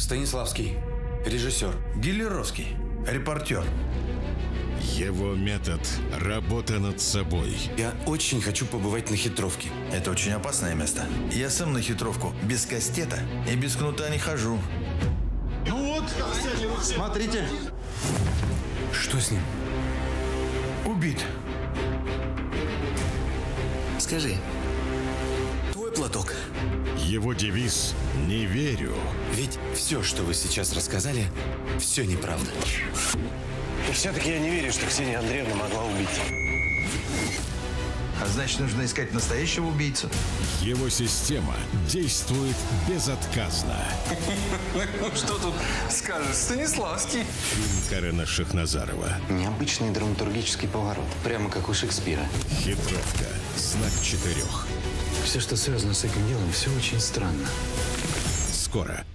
Станиславский, режиссер. Гиллеровский, репортер. Его метод – работа над собой. Я очень хочу побывать на хитровке. Это очень опасное место. Я сам на хитровку без кастета и без кнута не хожу. Ну вот, смотрите. Что с ним? Убит. Скажи, твой платок? Его девиз – «Не верю». Ведь все, что вы сейчас рассказали, все неправда. И все-таки я не верю, что Ксения Андреевна могла убить. А значит, нужно искать настоящего убийцу. Его система действует безотказно. Что тут скажешь, Станиславский? Фильм Карена Шахназарова. Необычный драматургический поворот, прямо как у Шекспира. Хитровка. Знак 4. Все, что связано с этим делом, все очень странно. Скоро.